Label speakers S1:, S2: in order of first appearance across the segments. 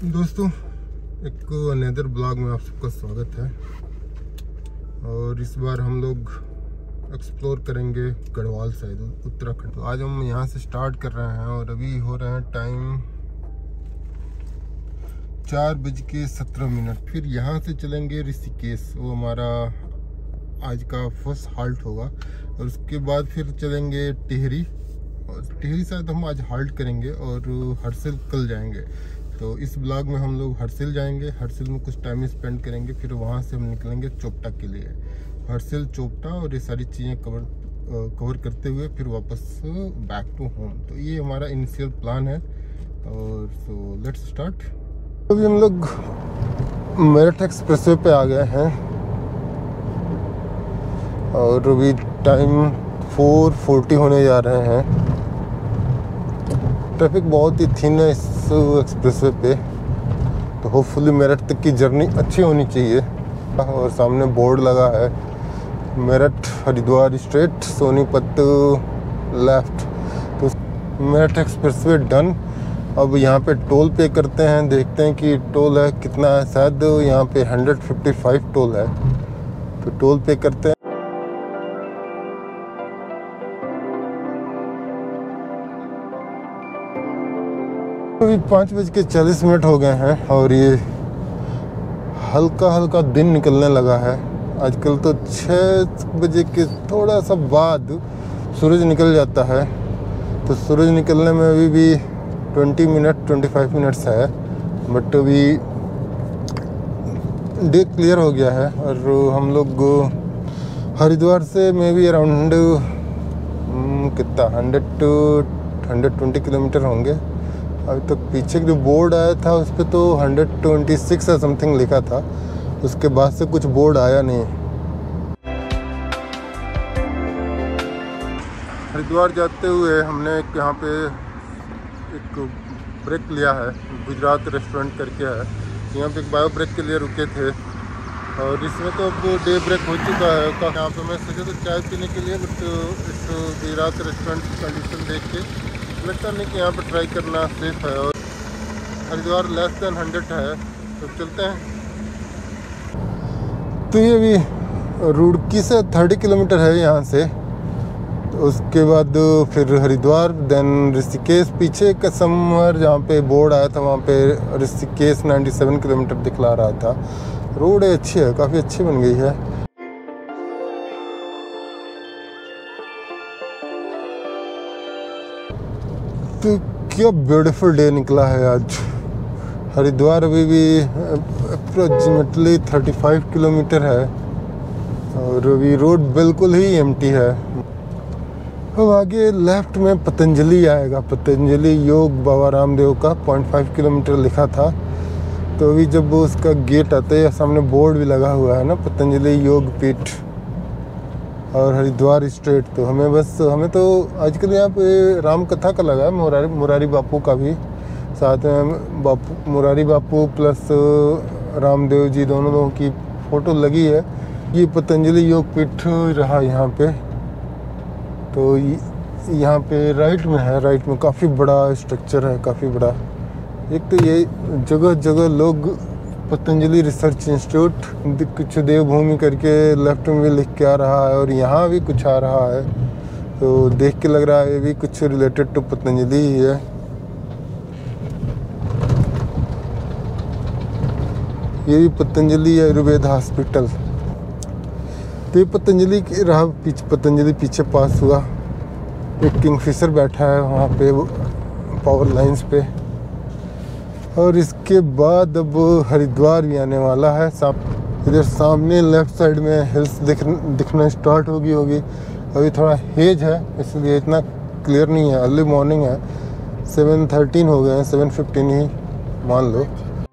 S1: दोस्तों, एक another blog में आप सबका स्वागत है। और इस बार हम लोग एक्सप्लोर करेंगे गढ़वाल साइड, उत्तराखंड। तो आज हम यहाँ से स्टार्ट कर रहे हैं और अभी हो रहे हैं टाइम 4:17। फिर यहाँ से चलेंगे ऋषिकेश, वो हमारा आज का फर्स्ट हाल्ट होगा। और उसके बाद फिर चलेंगे टिहरी, और टिहरी शायद हम आज हाल्ट करेंगे और हरसिल कल जाएंगे। तो इस ब्लॉग में हम लोग हरसिल जाएंगे, हरसिल में कुछ टाइम स्पेंड करेंगे, फिर वहाँ से हम निकलेंगे चोपटा के लिए। हरसिल, चोपटा और ये सारी चीज़ें कवर करते हुए फिर वापस बैक टू होम। तो ये हमारा इनिशियल प्लान है। और सो लेट्स स्टार्ट। अभी हम लोग मेरठ एक्सप्रेसवे पे आ गए हैं और अभी टाइम 4:40 होने जा रहे हैं। ट्रैफिक बहुत ही थिन है इस एक्सप्रेसवे पे, तो होपफुली मेरठ तक की जर्नी अच्छी होनी चाहिए। और सामने बोर्ड लगा है मेरठ हरिद्वार स्ट्रेट, सोनीपत लेफ्ट। तो मेरठ एक्सप्रेसवे डन। अब यहाँ पे टोल पे करते हैं, देखते हैं कि टोल है कितना है। शायद यहाँ पे 155 टोल है, तो टोल पे करते हैं। अभी 5:40 हो गए हैं और ये हल्का हल्का दिन निकलने लगा है। आजकल तो 6 बजे के थोड़ा सा बाद सूरज निकल जाता है। तो सूरज निकलने में अभी भी 25 मिनट्स है, बट अभी डे क्लियर हो गया है। और हम लोग हरिद्वार से मे बी अराउंड कितना 100 to 120 किलोमीटर होंगे। अभी तक पीछे जो बोर्ड आया था उस पर तो 126 या समथिंग लिखा था, उसके बाद से कुछ बोर्ड आया नहीं। हरिद्वार जाते हुए हमने यहाँ पे एक ब्रेक लिया है, गुजरात रेस्टोरेंट करके है। यहाँ पे एक बायो ब्रेक के लिए रुके थे और इसमें तो अब डे ब्रेक हो चुका है। यहाँ पे मैं सोचा तो चाय पीने के लिए, बट इस गुजरात रेस्टोरेंट की कंडीशन देख के लगता नहीं कि यहाँ पर ट्राई करना सेफ है। और हरिद्वार लेस देन 100 है, तो चलते हैं। तो ये भी रुड़की से 30 किलोमीटर है यहाँ से। तो उसके बाद फिर हरिद्वार, देन ऋषिकेश। पीछे का समर जहाँ पे बोर्ड आया था वहाँ पे ऋषिकेश 97 किलोमीटर दिखला रहा था। रोड अच्छी है, काफ़ी अच्छी बन गई है। तो क्या ब्यूटीफुल डे निकला है आज। हरिद्वार अभी भी अप्रोक्सीमेटली 35 किलोमीटर है और अभी रोड बिल्कुल ही एम्प्टी है। अब आगे लेफ्ट में पतंजलि आएगा, पतंजलि योग बाबा रामदेव का 0.5 किलोमीटर लिखा था। तो अभी जब उसका गेट आता है, सामने बोर्ड भी लगा हुआ है ना, पतंजलि योग पीठ और हरिद्वार स्ट्रेट। तो हमें तो आजकल यहाँ पे राम कथा का लगा है, मुरारी बापू का भी साथ में मुरारी बापू प्लस रामदेव जी दोनों की फ़ोटो लगी है। ये पतंजलि योग पीठ रहा यहाँ पे। तो यहाँ पे राइट में है, राइट में काफ़ी बड़ा स्ट्रक्चर है, काफ़ी बड़ा। एक तो ये जगह जगह लोग पतंजलि रिसर्च इंस्टीट्यूट कुछ देवभूमि करके लेफ्ट में भी लिख के आ रहा है और यहाँ भी कुछ आ रहा है। तो देख के लग रहा है ये भी कुछ रिलेटेड टू पतंजलि ही है। ये भी पतंजलि आयुर्वेद हॉस्पिटल। तो ये पतंजलि की रहा, पतंजलि पीछे पास हुआ। एक किंगफिशर बैठा है वहाँ पे पावर लाइंस पे। और इसके बाद अब हरिद्वार भी आने वाला है। इधर सामने लेफ्ट साइड में हिल्स दिखना स्टार्ट होगी। अभी थोड़ा हेज है इसलिए इतना क्लियर नहीं है। अर्ली मॉर्निंग है, 7:13 हो गए हैं, 7:15 ही मान लो।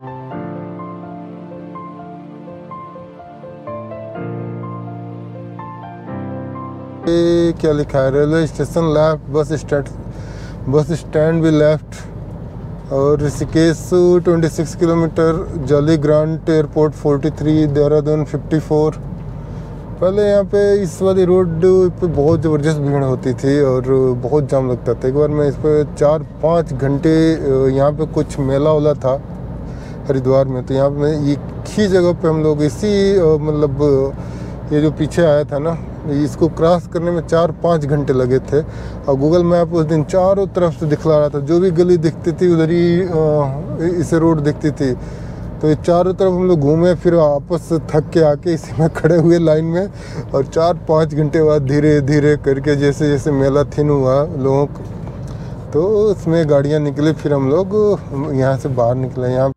S1: ये क्या लिखा है, railway station left, bus stand भी लेफ्ट। और ऋषिकेश 26 किलोमीटर, जॉली ग्रांट एयरपोर्ट 43, देहरादून 54। पहले यहाँ पे इस वाली रोड पे बहुत ज़बरदस्त भीड़ होती थी और बहुत जाम लगता था। एक बार मैं इस पर 4-5 घंटे यहाँ पे कुछ मेला वाला था हरिद्वार में। तो यहाँ पे एक ही जगह पे हम लोग इसी मतलब ये जो पीछे आया था ना, इसको क्रॉस करने में 4-5 घंटे लगे थे। और गूगल मैप उस दिन चारों तरफ से दिखला रहा था, जो भी गली दिखती थी उधर ही इसे रोड दिखती थी। तो ये चारों तरफ हम लोग घूमे, फिर वापस थक के आके इसी में खड़े हुए लाइन में, और 4-5 घंटे बाद धीरे धीरे करके जैसे जैसे मेला थिन हुआ लोगों को, तो उसमें गाड़ियाँ निकले, फिर हम लोग यहाँ से बाहर निकले। यहाँ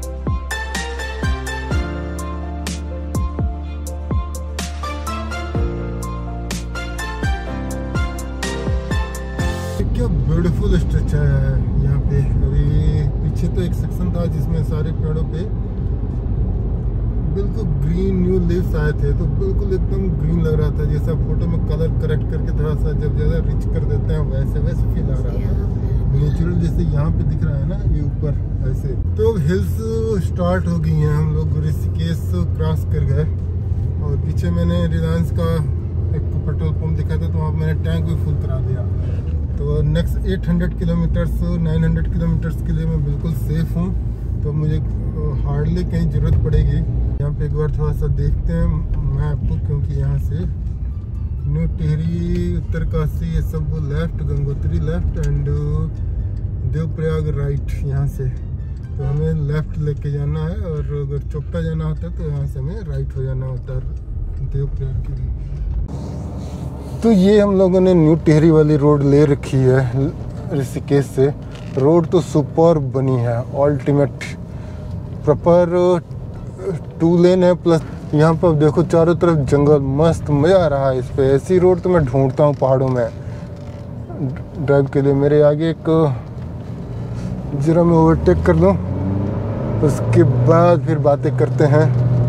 S1: क्या ब्यूटीफुल स्ट्रेच है यहाँ पे। अभी पीछे तो एक सेक्शन था जिसमें सारे पेड़ों पे बिल्कुल ग्रीन न्यू लीव्स आए थे, तो बिल्कुल एकदम ग्रीन लग रहा था, जैसा फोटो में कलर करेक्ट करके थोड़ा सा जब ज़्यादा रिच कर देते हैं वैसे वैसे फील आ रहा था, नेचुरल जैसे यहाँ पे दिख रहा है ना ये ऊपर ऐसे। तो हिल्स स्टार्ट हो गई हैं, हम लोग ऋषिकेश क्रॉस कर गए, और पीछे मैंने रिलायंस का एक पेट्रोल पंप दिखा था, तो वहाँ मैंने टैंक भी फुल करा दिया। तो नेक्स्ट 800 किलोमीटर्स 900 किलोमीटर्स के लिए मैं बिल्कुल सेफ़ हूँ, तो मुझे हार्डली कहीं ज़रूरत पड़ेगी। यहाँ पे एक बार थोड़ा सा देखते हैं मैप, क्योंकि यहाँ से न्यू टिहरी, उत्तरकाशी ये सब left, Gangotri left and Devprayag right यहाँ से। तो हमें लेफ़्ट लेके जाना है, और अगर चोपटा जाना होता है तो यहाँ से हमें राइट हो जाना होता है देवप्रयाग के लिए। तो ये हम लोगों ने न्यू टिहरी वाली रोड ले रखी है ऋषिकेश से। रोड तो सुपर बनी है, अल्टीमेट प्रॉपर 2 लेन है, प्लस यहाँ पर देखो चारों तरफ जंगल, मस्त मज़ा आ रहा है इस पे। ऐसी रोड तो मैं ढूंढता हूँ पहाड़ों में ड्राइव के लिए। मेरे आगे एक जरा मैं ओवरटेक कर लूँ, उसके बाद फिर बातें करते हैं।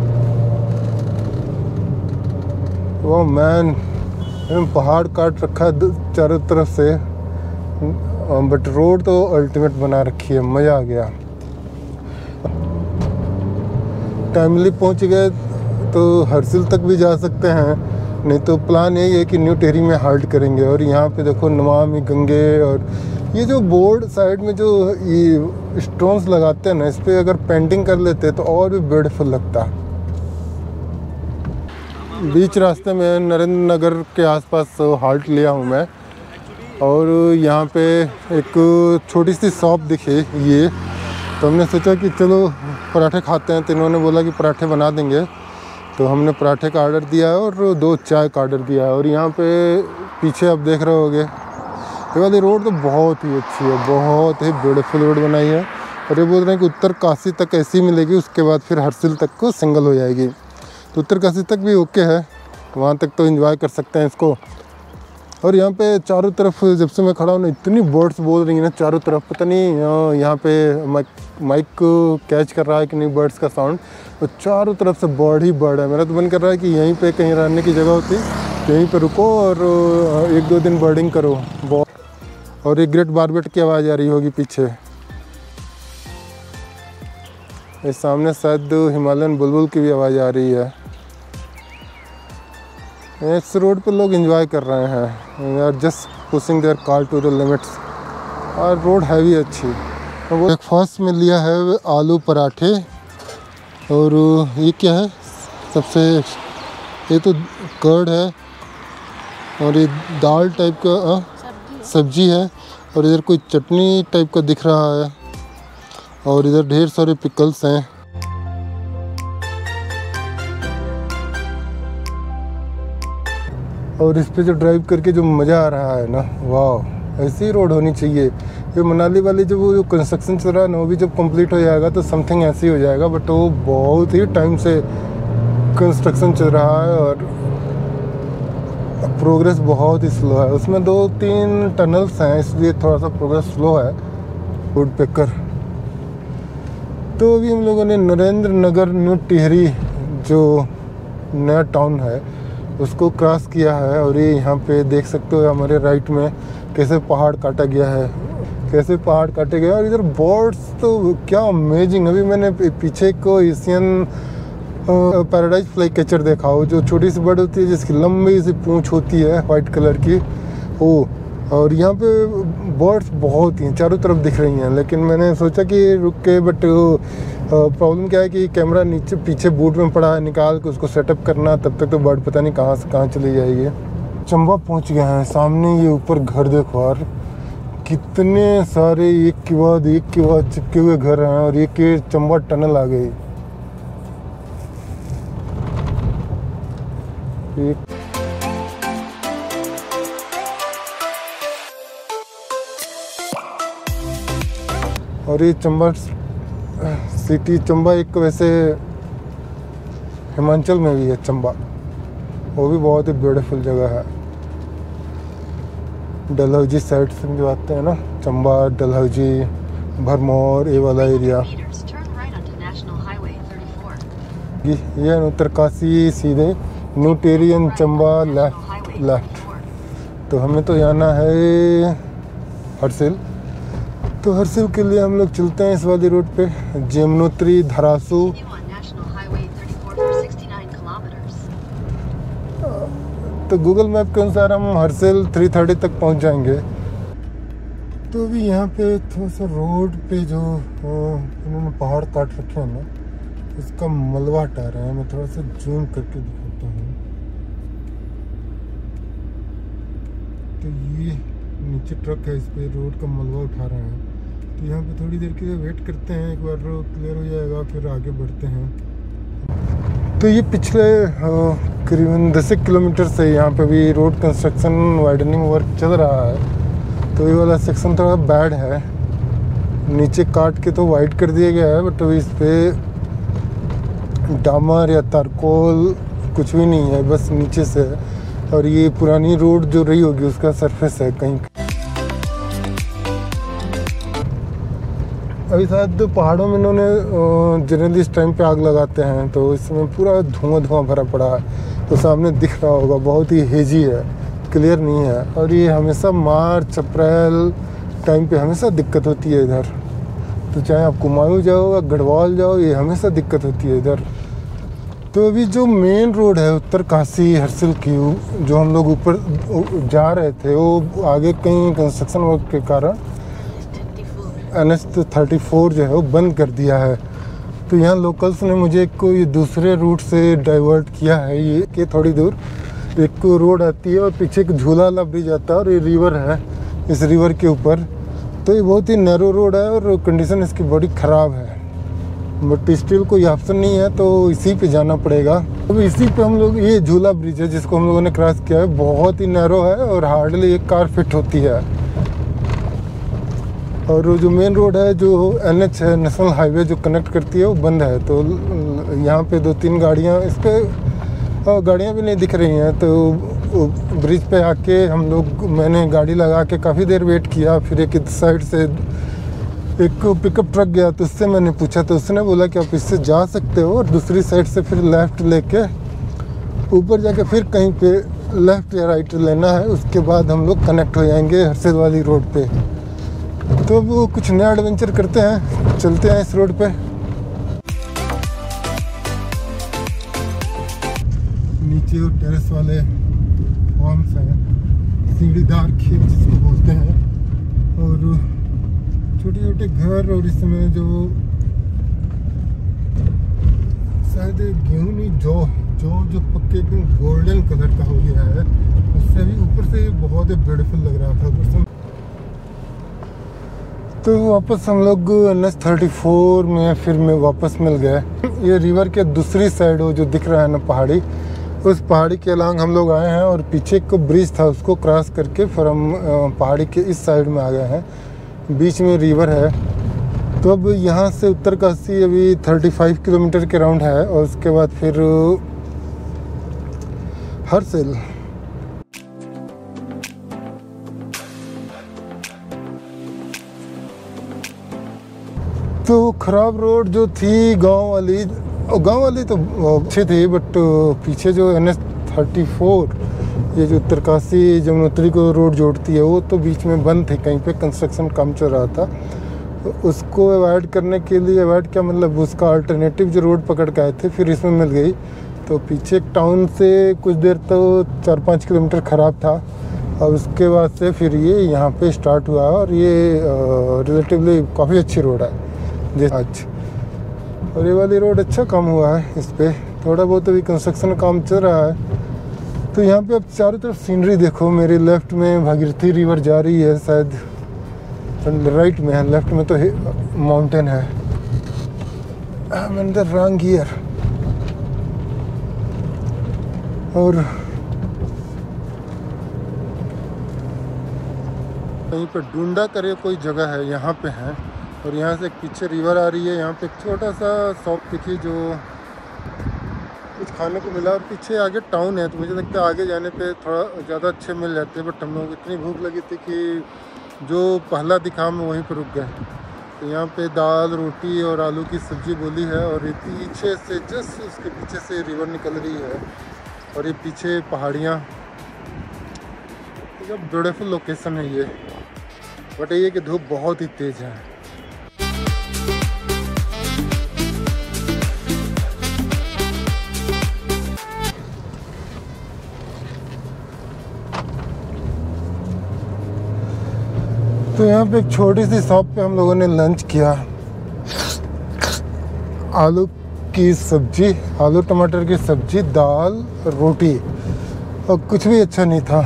S1: वो मैन पहाड़ काट रखा है चारों तरफ से, बट रोड तो अल्टीमेट बना रखी है, मज़ा आ गया। टाइमली पहुंच गए तो हरसिल तक भी जा सकते हैं, नहीं तो प्लान यही है कि न्यू टिहरी में हाल्ट करेंगे। और यहाँ पे देखो नमामि गंगे, और ये जो बोर्ड साइड में जो ये स्टोन्स लगाते हैं ना, इस पर अगर पेंटिंग कर लेते तो और भी ब्यूटीफुल लगता। बीच रास्ते में नरेंद्र नगर के आसपास हाल्ट लिया हूँ मैं, और यहाँ पे एक छोटी सी शॉप दिखी ये, तो हमने सोचा कि चलो पराठे खाते हैं। तो इन्होंने बोला कि पराठे बना देंगे, तो हमने पराठे का ऑर्डर दिया है और 2 चाय का ऑर्डर दिया है। और यहाँ पे पीछे आप देख रहे होगे, ये वाली रोड तो बहुत ही अच्छी है, बहुत ही ब्यूटीफुल रोड बनाई है। और ये बोल रहे हैं कि उत्तरकाशी तक ऐसी मिलेगी, उसके बाद फिर हरसिल तक को सिंगल हो जाएगी। तो उत्तरकाशी तक भी ओके है, वहाँ तक तो एंजॉय कर सकते हैं इसको। और यहाँ पे चारों तरफ जब से मैं खड़ा हूँ ना, इतनी बर्ड्स बोल रही हैं ना चारों तरफ, पता नहीं यहाँ पे माइक कैच कर रहा है कि नहीं बर्ड्स का साउंड। तो चारों तरफ से बर्ड ही बर्ड है। मेरा तो मन कर रहा है कि यहीं पे कहीं रहने की जगह होती, यहीं पे रुको और 1-2 दिन बर्डिंग करो। और एक ग्रेट बारबेट की आवाज़ आ रही होगी पीछे। इस सामने शायद हिमालयन बुलबुल की भी आवाज़ आ रही है। इस रोड पे लोग एंजॉय कर रहे हैं, they are just pushing their car to the limits. और रोड है भी अच्छी। ब्रेकफास्ट में लिया है आलू पराठे, और ये क्या है सबसे, ये तो कर्ड है, और ये दाल टाइप का सब्जी है, और इधर कोई चटनी टाइप का दिख रहा है, और इधर ढेर सारे पिकल्स हैं। और इस पे जो ड्राइव करके जो मज़ा आ रहा है ना, वाह, ऐसी ही रोड होनी चाहिए। ये मनाली वाली जो वो कंस्ट्रक्शन चल रहा है ना, वो भी जब कंप्लीट हो जाएगा तो समथिंग ऐसी हो जाएगा, बट वो बहुत ही टाइम से कंस्ट्रक्शन चल रहा है और प्रोग्रेस बहुत ही स्लो है। उसमें 2-3 टनल्स हैं, इसलिए थोड़ा सा प्रोग्रेस स्लो है। Woodpecker. तो अभी हम लोगों ने नरेंद्र नगर न्यू टिहरी जो नया टाउन है उसको क्रॉस किया है, और ये यहाँ पे देख सकते हो हमारे राइट में कैसे पहाड़ काटा गया है, कैसे पहाड़ काटे गए। और इधर बर्ड्स तो क्या अमेजिंग। अभी मैंने पीछे को एशियन पैराडाइज फ्लाई कैचर देखा हो, जो छोटी सी बर्ड होती है जिसकी लंबी सी पूंछ होती है वाइट कलर की, वो। और यहाँ पे बर्ड्स बहुत ही चारों तरफ दिख रही हैं, लेकिन मैंने सोचा कि रुक के, बट प्रॉब्लम क्या है कि कैमरा नीचे पीछे बूट में पड़ा है, निकाल के उसको सेटअप करना, तब तक तो बर्ड पता नहीं कहाँ से कहाँ चली जाएगी। चंबा पहुंच गए हैं। सामने ये ऊपर घर देखो यार, कितने सारे एक के बाद चिपके हुए घर हैं, और एक के चंबा टनल आ गई। एक और ये चंबा सिटी, चंबा एक वैसे हिमाचल में भी है चंबा, वो भी बहुत ही ब्यूटीफुल जगह है। डलहौजी साइड से जो आते हैं ना, चंबा, डलहौजी, भरमौर, ये वाला एरिया। ये उत्तरकाशी सीधे न्यू टेरियन, चंबा लेफ्ट। तो हमें तो जाना है हरसिल, तो हरसिल के लिए हम लोग चलते हैं इस वाली रोड पे, जमुनोत्री, धरासू। तो गूगल मैप के अनुसार हम हरसिल 3:30 तक पहुंच जाएंगे। तो अभी यहाँ पे थोड़ा सा रोड पे जो इन्होंने पहाड़ काट रखे हैं ना, इसका मलबा हटा रहे हैं। मैं थोड़ा सा जूम करके दिखाता हूँ। तो ये नीचे ट्रक है, इस पे रोड का मलबा उठा रहे हैं। तो यहाँ पे थोड़ी देर के लिए वेट करते हैं, एक बार रोड क्लियर हो जाएगा फिर आगे बढ़ते हैं। तो ये पिछले करीबन 10 किलोमीटर से यहाँ पे भी रोड कंस्ट्रक्शन वाइडनिंग वर्क चल रहा है। तो ये वाला सेक्शन थोड़ा बैड है, नीचे काट के तो वाइड कर दिया गया है, बट अभी इस पे डामर या तारकोल कुछ भी नहीं है, बस नीचे से है। और ये पुरानी रोड जो रही होगी उसका सरफेस है कहीं। अभी शायद पहाड़ों में इन्होंने जनरली इस टाइम पे आग लगाते हैं, तो इसमें पूरा धुआं भरा पड़ा है। तो सामने दिख रहा होगा, बहुत ही हेजी है, क्लियर नहीं है। और ये हमेशा मार्च अप्रैल टाइम पे हमेशा दिक्कत होती है इधर। तो चाहे आप कुमाऊं जाओ या गढ़वाल जाओ, ये हमेशा दिक्कत होती है इधर। तो अभी जो मेन रोड है उत्तरकाशी हरसिल की, जो हम लोग ऊपर जा रहे थे, वो आगे कहीं कंस्ट्रक्शन वर्क के कारण NH-34 जो है वो बंद कर दिया है। तो यहाँ लोकल्स ने मुझे को ये दूसरे रूट से डाइवर्ट किया है। ये कि थोड़ी दूर एक रोड आती है और पीछे एक झूला वाला ब्रिज आता है, और ये रिवर है, इस रिवर के ऊपर। तो ये बहुत ही नैरो रोड है और कंडीशन इसकी बड़ी ख़राब है, बट स्टिल कोई ऑप्शन नहीं है, तो इसी पे जाना पड़ेगा। अब इसी पे हम लोग, ये झूला ब्रिज है जिसको हम लोगों ने क्रॉस किया है, बहुत ही नैरो है और हार्डली एक कार फिट होती है। और जो मेन रोड है, जो NH है, नेशनल हाईवे जो कनेक्ट करती है, वो बंद है। तो यहाँ पे 2-3 गाड़ियाँ, इस पर गाड़ियाँ भी नहीं दिख रही हैं। तो ब्रिज पे आके हम लोग, मैंने गाड़ी लगा के काफ़ी देर वेट किया। फिर एक साइड से एक पिकअप ट्रक गया, तो उससे मैंने पूछा, तो उसने बोला कि आप इससे जा सकते हो, और दूसरी साइड से फिर लेफ़्ट लेके ऊपर जाके फिर कहीं पे लेफ़्ट या राइट लेना है। उसके बाद हम लोग कनेक्ट हो जाएंगे हरसिल वाली रोड पे। तो वो कुछ नया एडवेंचर करते हैं, चलते हैं इस रोड पे। नीचे वो टेरेस वाले फॉर्म्स हैं, सीढ़ीदार खेत जिसको बोलते हैं, और छोटे छोटे घर। और इसमें जो शायद गेहूँ नहीं, जो पक्के एकदम गोल्डन कलर का हो गया है, उससे भी ऊपर से बहुत ही ब्यूटीफुल लग रहा था। तो वापस हम लोग NH-34 में फिर में वापस मिल गए। ये रिवर के दूसरी साइड वो जो दिख रहा है ना पहाड़ी, उस पहाड़ी के अलांग हम लोग आए हैं, और पीछे एक ब्रिज था उसको क्रॉस करके फिर हम पहाड़ी के इस साइड में आ गए हैं। बीच में रिवर है। तो अब यहाँ से उत्तरकाशी अभी 35 किलोमीटर के राउंड है, और उसके बाद फिर हरसिल। तो ख़राब रोड जो थी गांव वाली तो अच्छी थी, बट पीछे जो NH-34 ये जो उत्तरकाशी जमुनोत्री को रोड जोड़ती है, वो तो बीच में बंद थी, कहीं पे कंस्ट्रक्शन काम चल रहा था। तो उसको अवॉइड करने के लिए, अवॉइड क्या मतलब, उसका अल्टरनेटिव जो रोड पकड़ के आए थे, फिर इसमें मिल गई। तो पीछे एक टाउन से कुछ देर तो 4-5 किलोमीटर ख़राब था, और उसके बाद से फिर ये यहाँ पे स्टार्ट हुआ। और ये रिलेटिवली काफ़ी अच्छी रोड है। आज और ये वाली रोड अच्छा काम हुआ है, इस पे थोड़ा बहुत अभी कंस्ट्रक्शन काम चल रहा है। तो यहाँ पे अब चारों तरफ सीनरी देखो। मेरे लेफ्ट में भागीरथी रिवर जा रही है, शायद राइट में है, लेफ्ट में तो माउंटेन है। I'm in the wrong gear। और कहीं पे डूंडा करे कोई जगह है, यहाँ पे है। और यहाँ से एक पीछे रिवर आ रही है। यहाँ पे एक छोटा सा शॉप दिखी जो कुछ खाने को मिला, और पीछे आगे टाउन है। तो मुझे लगता है आगे जाने पे थोड़ा ज़्यादा अच्छे मिल जाते हैं, बट हम लोगों को इतनी भूख लगी थी कि जो पहला दिखा हम वहीं पर रुक गए। तो यहाँ पे दाल रोटी और आलू की सब्ज़ी बोली है, और ये पीछे से जस्ट उसके पीछे से रिवर निकल रही है, और ये पीछे पहाड़ियाँ। तो ब्यूटीफुल लोकेशन है ये, बट ये कि धूप बहुत ही तेज़ है। तो यहाँ पे एक छोटी सी शॉप पे हम लोगों ने लंच किया। आलू की सब्जी, आलू टमाटर की सब्जी, दाल, रोटी, और कुछ भी अच्छा नहीं था,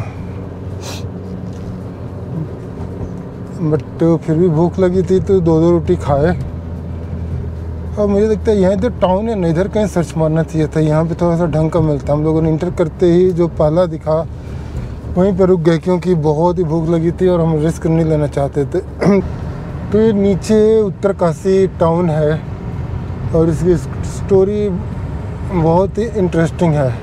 S1: बट फिर भी भूख लगी थी तो 2-2 रोटी खाए। और मुझे लगता है यहाँ तो टाउन है ना, इधर कहीं सर्च मारना चाहिए था। यहाँ पे थोड़ा सा ढंग का मिलता। हम लोगों ने इंटर करते ही जो पहला दिखा वहीं पर रुक गए, क्योंकि बहुत ही भूख लगी थी और हम रिस्क नहीं लेना चाहते थे। तो ये नीचे उत्तरकाशी टाउन है, और इसकी स्टोरी बहुत ही इंटरेस्टिंग है।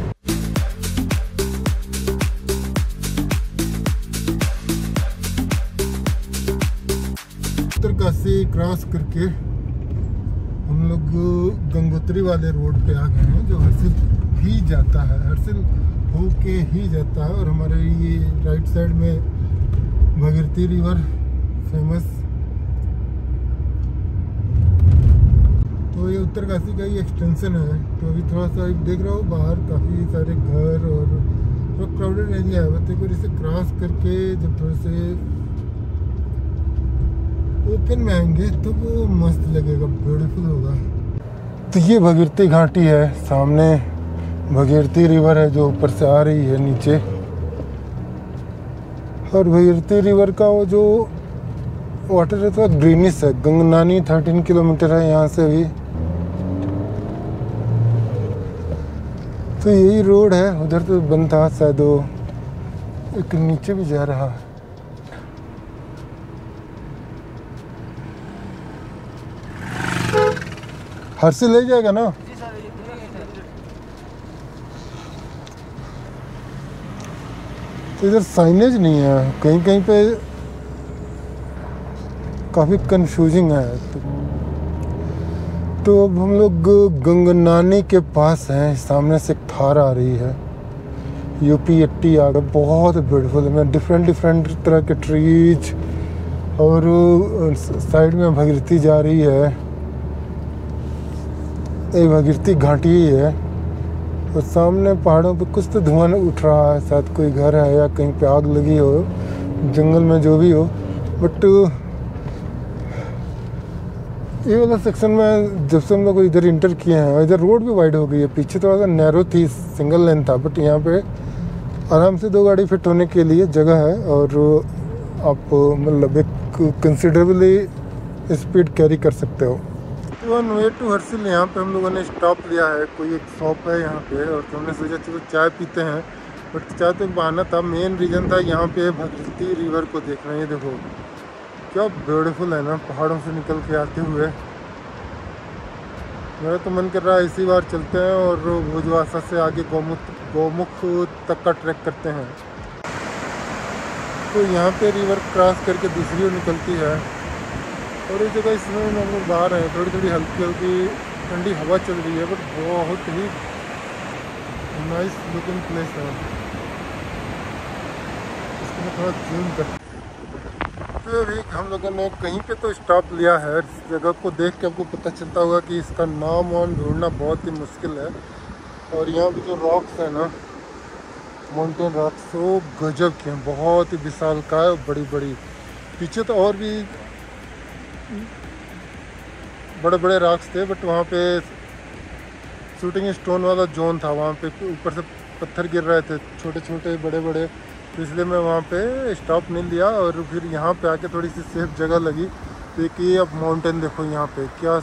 S1: उत्तरकाशी क्रॉस करके हम लोग गंगोत्री वाले रोड पे आ गए हैं, जो हरसिल ही जाता है, हरसिल होके ही जाता है। और हमारे ये राइट साइड में भागीरथी रिवर फेमस। तो ये उत्तरकाशी का ही एक्सटेंशन है। तो अभी थोड़ा सा देख रहा हूँ बाहर काफ़ी सारे घर और थोड़ा क्राउडेड एरिया है। बट देखो इसे क्रॉस करके जब थोड़े से ओपन में आएंगे तो वो मस्त लगेगा, ब्यूटीफुल होगा। तो ये भागीरथी घाटी है, सामने भागीरथी रिवर है जो ऊपर से आ रही है नीचे। और भागीरथी रिवर का वो जो वाटर है तो ग्रीनिश है। गंगनानी 13 किलोमीटर है यहाँ से भी। तो यही रोड है, उधर तो बंद था शायद, वो एक नीचे भी जा रहा है। हरसिल ले जाएगा ना? तो इधर साइनेज नहीं है, कहीं कहीं पे काफ़ी कंफ्यूजिंग है। तो अब हम लोग गंगनानी के पास हैं। सामने से एक थार आ रही है, यूपी 80 आ गया। बहुत ब्यूटीफुल है, डिफरेंट तरह के ट्रीज, और साइड में भागीरथी जा रही है। ये भागीरथी घाटी ही है, और सामने पहाड़ों पे कुछ तो धुआं उठ रहा है, शायद कोई घर है या कहीं पे आग लगी हो, जंगल में जो भी हो। बट ये वाला सेक्शन में जब से हम लोग इधर इंटर किए हैं, इधर रोड भी वाइड हो गई है। पीछे थोड़ा सा नैरो थी, सिंगल लेन था, बट यहाँ पे आराम से 2 गाड़ी फिट होने के लिए जगह है, और आप मतलब एक कंसिडरेबली स्पीड कैरी कर सकते हो। ऑन वे टू हरसिल यहाँ पे हम लोगों ने स्टॉप लिया है। कोई एक शॉप है यहाँ पे, और तो हमने सोचा चलो चाय पीते हैं, बट चाय तो एक बहाना था, मेन रीज़न था यहाँ पे भागीरथी रिवर को देखना। ये देखो क्या ब्यूटीफुल है ना, पहाड़ों से निकल के आते हुए। मेरा तो मन कर रहा है इसी बार चलते हैं और भोजवासा से आगे गौमुख तक का ट्रैक करते हैं। तो यहाँ पे रिवर क्रॉस करके दूसरी ओर निकलती है, और इस जगह इसमें हम लोग बाहर हैं। थोड़ी हल्की ठंडी हवा चल रही है, बट बहुत ही नाइस लुकिंग प्लेस है। इसको मैं थोड़ा जूम कर। तो अभी हम लोगों ने कहीं पे तो स्टॉप लिया है। इस जगह को देख के आपको पता चलता होगा कि इसका नाम वाम ढूंढना बहुत ही मुश्किल है। और यहाँ पे जो रॉक्स है ना, माउंटेन रॉक्स, वो गजब के हैं, बहुत ही विशालकाय, बड़ी बड़ी। पीछे तो और भी बड़े बड़े रॉक्स थे, बट वहाँ पे शूटिंग स्टोन वाला जोन था, वहाँ पे ऊपर से पत्थर गिर रहे थे छोटे छोटे बड़े बड़े, तो इसलिए मैं वहाँ पे स्टॉप नहीं लिया और फिर यहाँ पे आके थोड़ी सी सेफ जगह लगी। तो एक ये अब माउंटेन देखो यहाँ पे क्या,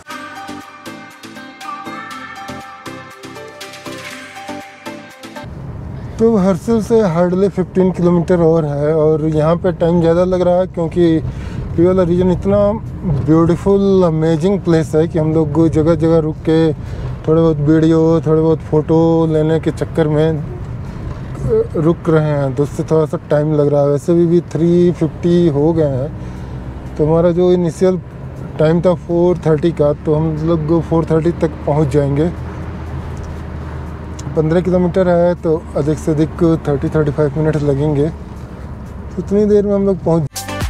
S1: तो हर्सिल से हार्डली 15 किलोमीटर और है, और यहाँ पे टाइम ज़्यादा लग रहा है क्योंकि ये वाला रीजन इतना ब्यूटीफुल अमेजिंग प्लेस है कि हम लोग जगह जगह रुक के थोड़े बहुत वीडियो थोड़े बहुत फ़ोटो लेने के चक्कर में रुक रहे हैं, तो उससे थोड़ा सा टाइम लग रहा है। वैसे भी 350 हो गए हैं, तो हमारा जो इनिशियल टाइम था 4:30 का, तो हम लोग 4:30 तक पहुंच जाएंगे। 15 किलोमीटर है तो अधिक से अधिक 30-35 मिनट लगेंगे, तो उतनी देर में हम लोग पहुंच।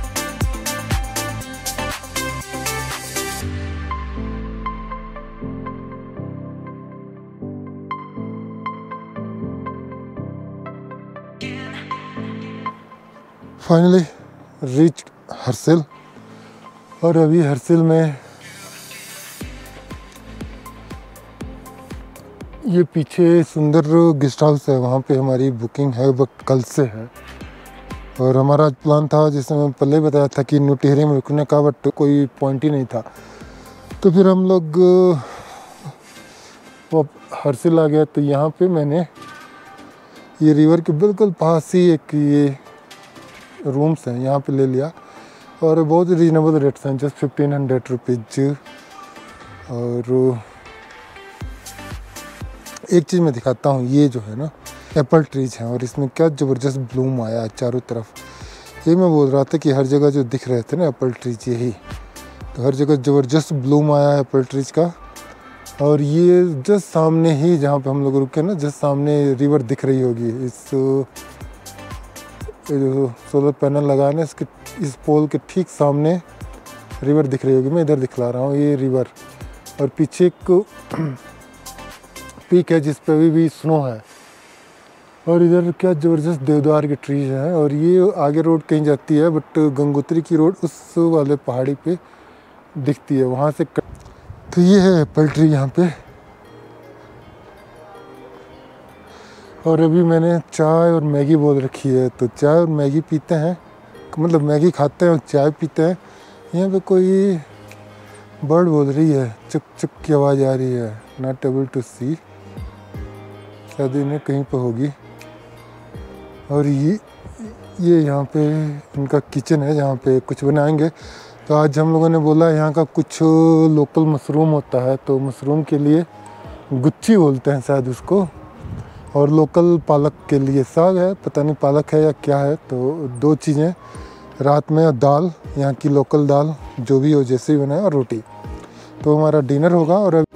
S1: फाइनली रीच हर्सिल, और अभी हर्सिल में ये पीछे सुंदर गेस्ट हाउस है, वहाँ पे हमारी बुकिंग है, वो कल से है। और हमारा आज प्लान था, जैसे मैं पहले ही बताया था, कि नुटिहरी में रुकने का, बट कोई पॉइंट ही नहीं था। तो फिर हम लोग वो हर्सिल आ गया, तो यहाँ पे मैंने ये रिवर के बिल्कुल पास ही एक ये रूम्स हैं, यहाँ पे ले लिया, और बहुत रीजनेबल रेट्स हैं, जस्ट 1500 रुपीज़। और एक चीज़ मैं दिखाता हूँ, ये जो है ना एप्पल ट्रीज हैं, और इसमें क्या ज़बरदस्त ब्लूम आया है चारों तरफ। ये मैं बोल रहा था कि हर जगह जो दिख रहे थे ना एप्पल ट्रीज, यही तो हर जगह ज़बरदस्त ब्लूम आया है एप्पल ट्रीज का। और ये जस्ट सामने ही जहाँ पे हम लोग रुके ना, जस्ट सामने रिवर दिख रही होगी। इस जो सोलर पैनल लगाए ना, इसके इस पोल के ठीक सामने रिवर दिख रही होगी। मैं इधर दिखला रहा हूँ ये रिवर, और पीछे एक पीक है जिस पे अभी भी स्नो है, और इधर क्या ज़बरदस्त देवदार के ट्रीज हैं। और ये आगे रोड कहीं जाती है, बट गंगोत्री की रोड उस वाले पहाड़ी पे दिखती है, वहाँ से तो ये है एप्पल ट्री यहाँ पे। और अभी मैंने चाय और मैगी बोल रखी है, तो चाय और मैगी पीते हैं, मतलब मैगी खाते हैं और चाय पीते हैं। यहाँ पे कोई बर्ड बोल रही है, चुक चुक की आवाज़ आ रही है, नॉट एबल टू सी, शायद इन्हें कहीं पे होगी। और ये यहाँ पे इनका किचन है जहाँ पे कुछ बनाएंगे। तो आज हम लोगों ने बोला यहाँ का कुछ लोकल मशरूम होता है, तो मशरूम के लिए गुच्ची बोलते हैं शायद उसको, और लोकल पालक के लिए साग है, पता नहीं पालक है या क्या है। तो दो चीज़ें रात में, दाल यहाँ की लोकल दाल जो भी हो जैसे ही बनाए, और रोटी। तो हमारा डिनर होगा। और